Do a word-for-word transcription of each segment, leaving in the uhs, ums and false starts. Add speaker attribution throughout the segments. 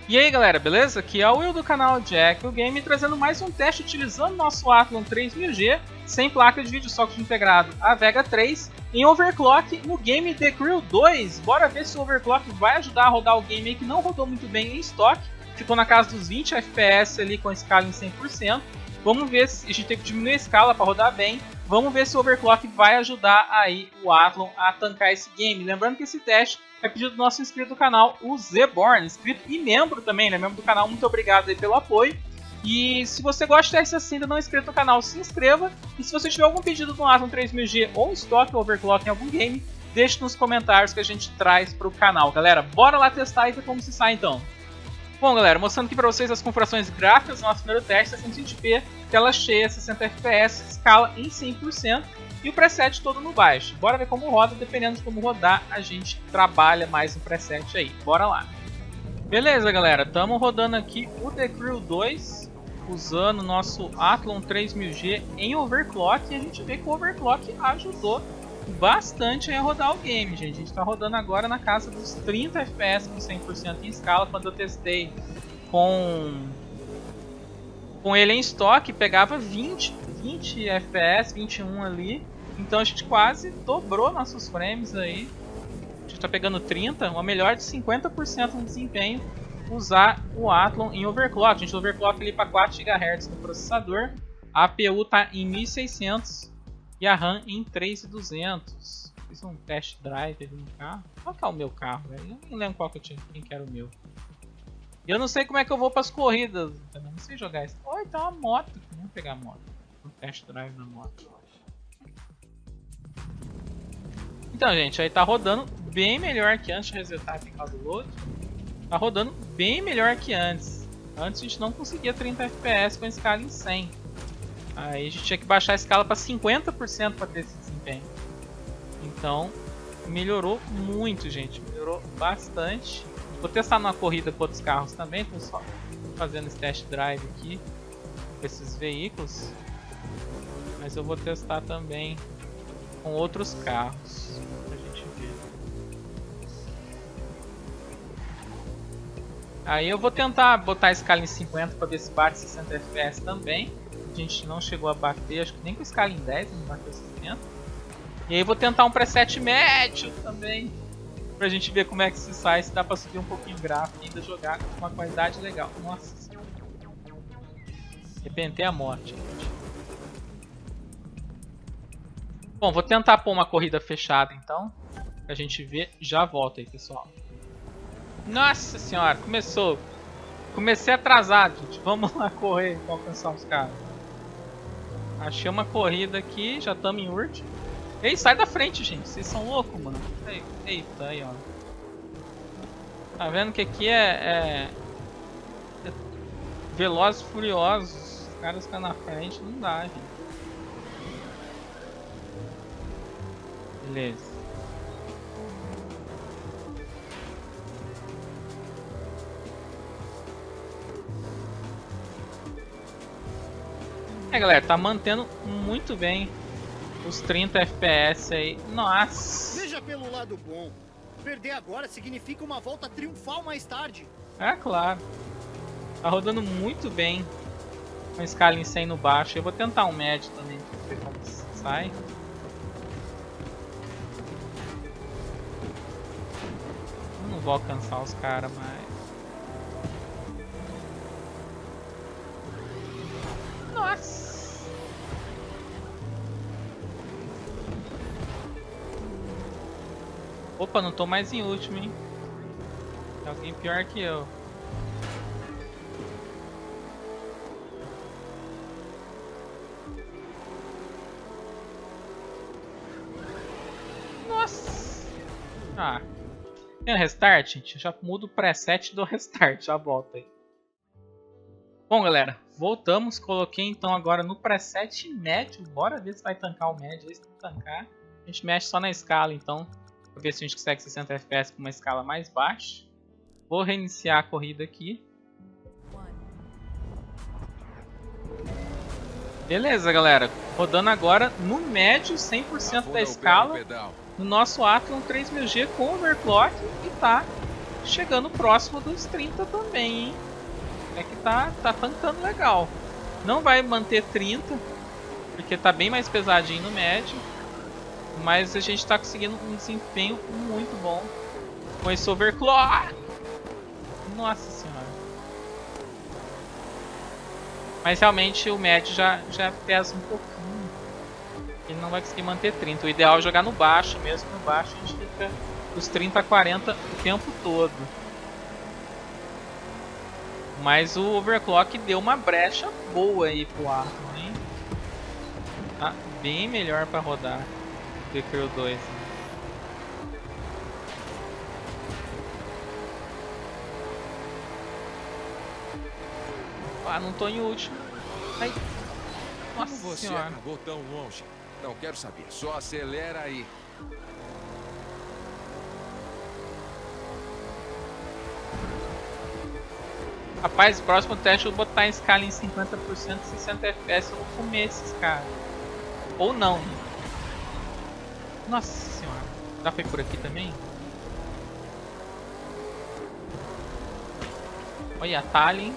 Speaker 1: E aí galera, beleza? Aqui é o Will do canal Jack o Game, trazendo mais um teste utilizando nosso Athlon três mil G sem placa de vídeo socket integrado, a Vega três, em overclock no game The Crew dois. Bora ver se o overclock vai ajudar a rodar o game aí que não rodou muito bem em estoque, ficou na casa dos vinte F P S ali com escala em cem por cento. Vamos ver se a gente tem que diminuir a escala para rodar bem. Vamos ver se o overclock vai ajudar aí o Athlon a tancar esse game. Lembrando que esse teste é pedido do nosso inscrito do canal, o Zeborn, inscrito e membro também, né? Membro do canal, muito obrigado aí pelo apoio. E se você gosta de testes assim e ainda não é inscrito no canal, se inscreva. E se você tiver algum pedido do Athlon três mil G ou estoque ou overclock em algum game, deixe nos comentários que a gente traz para o canal. Galera, bora lá testar e ver como se sai então. Bom galera, mostrando aqui para vocês as configurações gráficas do nosso primeiro teste, setecentos e vinte p, tela cheia, sessenta F P S, escala em cem por cento e o preset todo no baixo. Bora ver como roda, dependendo de como rodar, a gente trabalha mais no preset aí. Bora lá. Beleza galera, estamos rodando aqui o The Crew dois, usando o nosso Athlon três mil G em overclock, e a gente vê que o overclock ajudou bastante a rodar o game, gente. A gente está rodando agora na casa dos trinta F P S com cem por cento em escala. Quando eu testei com com ele em estoque, pegava vinte, vinte F P S, vinte e um ali. Então a gente quase dobrou nossos frames aí. A gente está pegando trinta, uma melhora de cinquenta por cento no desempenho usar o Athlon em overclock. A gente overclock ali para quatro gigahertz no processador. A A P U está em mil e seiscentos. E a RAM em três mil e duzentos. Fiz um test drive ali no carro. Qual que é o meu carro, velho? Eu nem lembro qual que eu tinha, quem que era o meu. E eu não sei como é que eu vou para as corridas. Eu não sei jogar isso. Oh, tá uma moto. Vamos pegar a moto. Um test drive na moto. Então, gente, aí tá rodando bem melhor que antes de resetar aqui o load. Tá rodando bem melhor que antes. Antes a gente não conseguia trinta F P S com escala em cem. Aí a gente tinha que baixar a escala para cinquenta por cento para ter esse desempenho. Então melhorou muito, gente. Melhorou bastante. Vou testar numa corrida com outros carros também. Estou só fazendo esse test drive aqui com esses veículos. Mas eu vou testar também com outros carros pra gente ver. Aí eu vou tentar botar a escala em cinquenta para ver se bate sessenta F P S também. A gente não chegou a bater, acho que nem com escala em dez, não bateu sessenta. E aí vou tentar um preset médio também, pra gente ver como é que se sai, se dá pra subir um pouquinho o gráfico e ainda jogar com uma qualidade legal. Nossa senhora. Arrepentei a morte, gente. Bom, vou tentar pôr uma corrida fechada então, pra gente ver. Já volto aí, pessoal. Nossa senhora, começou. Comecei atrasado, gente. Vamos lá correr pra alcançar os caras. Achei uma corrida aqui, já estamos em Urt. Ei, sai da frente, gente. Vocês são loucos, mano. Eita, aí, ó. Tá vendo que aqui é... é... é Velozes e Furiosos. Os caras ficam na frente, não dá, gente. Beleza. É, galera, tá mantendo muito bem os trinta F P S aí. Nossa!
Speaker 2: Veja pelo lado bom. Perder agora significa uma volta triunfal mais tarde.
Speaker 1: É claro. Tá rodando muito bem com escala em cem no baixo. Eu vou tentar um médio também pra ver como sai. Eu não vou alcançar os caras mais. Nossa! Opa, não tô mais em último, hein? Tem alguém pior que eu. Nossa! Ah. Tem um restart, gente? Eu já mudo o preset do restart, já volto aí. Bom, galera, voltamos. Coloquei então agora no preset médio. Bora ver se vai tancar o médio. Se não tancar, a gente mexe só na escala então. Pra ver se a gente consegue sessenta F P S com uma escala mais baixa. Vou reiniciar a corrida aqui. Beleza, galera. Rodando agora no médio, cem por cento da escala. No nosso Athlon três mil G com overclock. E tá chegando próximo dos trinta também, hein? É que tá, tá tancando legal. Não vai manter trinta, porque tá bem mais pesadinho no médio. Mas a gente tá conseguindo um desempenho muito bom com esse overclock. Nossa senhora. Mas realmente o médio já, já pesa um pouquinho. Ele não vai conseguir manter trinta. O ideal é jogar no baixo mesmo. No baixo a gente fica dos trinta a quarenta o tempo todo. Mas o overclock deu uma brecha boa aí pro Athlon, hein? Tá bem melhor para rodar do que o dois. Ah, não tô em último. Ai. Nossa
Speaker 3: Como você
Speaker 1: senhora.
Speaker 3: acabou tão longe? Não quero saber. Só acelera aí.
Speaker 1: Rapaz, próximo teste eu vou botar a escala em cinquenta por cento, sessenta F P S, eu vou comer esses caras. Ou não. Nossa senhora. Já foi por aqui também? Olha, a Tallinn.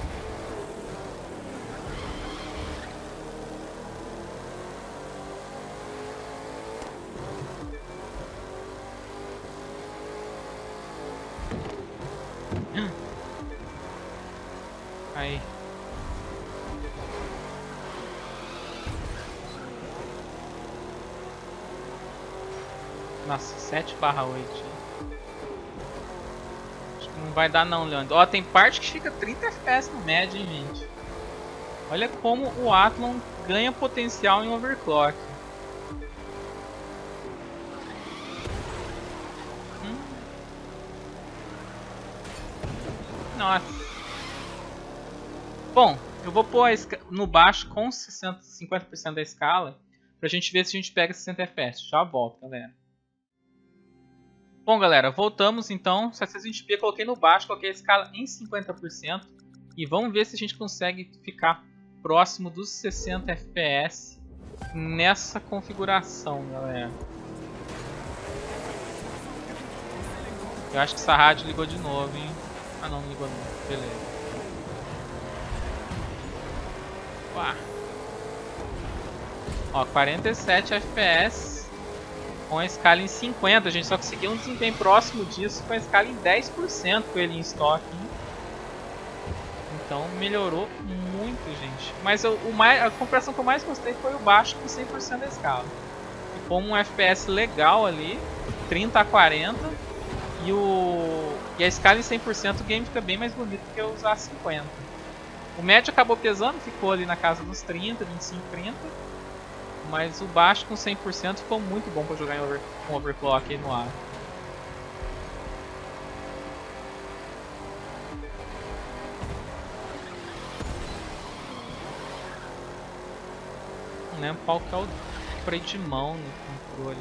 Speaker 1: Aí. Nossa, sete barra oito. Acho que não vai dar não, Leandro. Ó, tem parte que fica trinta F P S no médio, hein, gente. Olha como o Athlon ganha potencial em overclock. Hum. Nossa. Bom, eu vou pôr no baixo com sessenta, cinquenta por cento da escala pra gente ver se a gente pega sessenta F P S. Já volto, galera. Bom, galera, voltamos então. Se vocês viram, eu coloquei no baixo, coloquei a escala em cinquenta por cento. E vamos ver se a gente consegue ficar próximo dos sessenta F P S nessa configuração, galera. Eu acho que essa rádio ligou de novo, hein? Ah, não, não ligou não. Beleza. Ó, quarenta e sete F P S com a escala em cinquenta. A gente só conseguiu um desempenho próximo disso com a escala em dez por cento com ele em estoque. Então melhorou muito, gente. Mas o, o mais, a comparação que eu mais gostei foi o baixo com cem por cento da escala. Ficou um F P S legal ali, trinta a quarenta. E, o, e a escala em cem por cento o game fica bem mais bonito que eu usar cinquenta. O médio acabou pesando, ficou ali na casa dos trinta, vinte e cinco, trinta. Mas o baixo com cem por cento ficou muito bom para jogar em over, com overclock aí no ar. Não lembro qual que é o freio de mão no controle.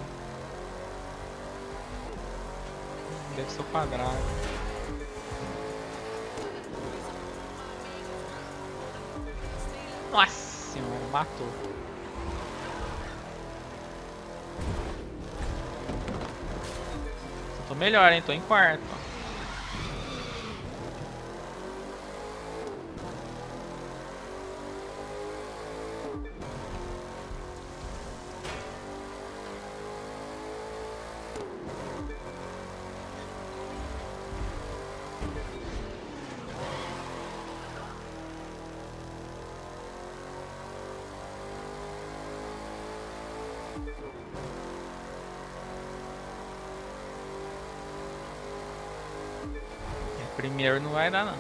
Speaker 1: Deve ser o quadrado. Nossa senhora, matou. Tô melhor, hein? Tô em quarto. Primeiro não vai dar não.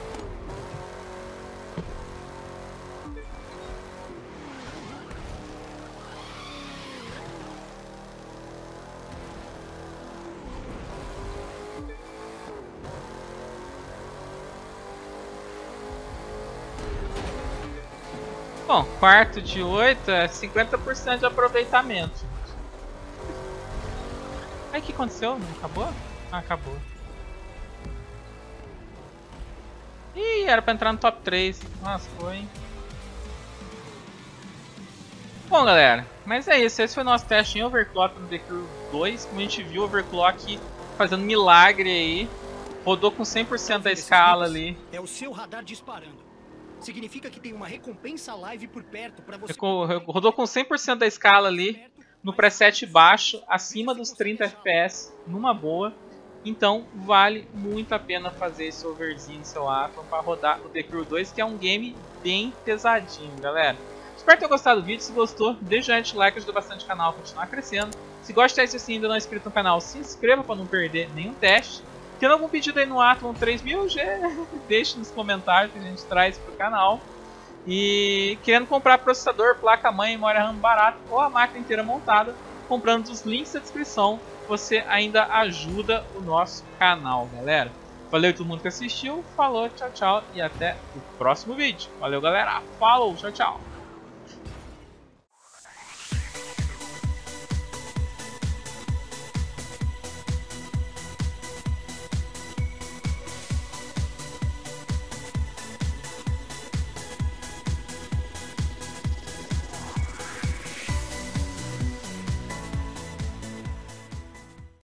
Speaker 1: Bom, quarto de oito é cinquenta por cento de aproveitamento. Aí o que aconteceu? Não acabou? Ah, acabou. Ih, era pra entrar no top três. Nossa, foi, hein? Bom, galera, mas é isso. Esse foi o nosso teste em overclock no The Crew dois. Como a gente viu, o overclock fazendo milagre aí. Rodou com cem por cento da escala ali.
Speaker 2: É o seu radar disparando. Significa que tem uma recompensa live por perto para você.
Speaker 1: Rodou com cem por cento da escala ali, no preset baixo, acima dos trinta F P S, numa boa. Então vale muito a pena fazer esse overzinho no seu Athlon para rodar o The Crew dois, que é um game bem pesadinho, galera. Espero ter gostado do vídeo. Se gostou, deixa o like, ajuda bastante o canal a continuar crescendo. Se gosta de se ainda não é inscrito no canal, se inscreva para não perder nenhum teste. Tendo algum pedido aí no Athlon três mil G, deixe nos comentários que a gente traz pro canal. E querendo comprar processador, placa-mãe, memória RAM barata ou a máquina inteira montada, comprando os links da descrição, você ainda ajuda o nosso canal, galera. Valeu a todo mundo que assistiu, falou, tchau, tchau e até o próximo vídeo. Valeu, galera, falou, tchau, tchau.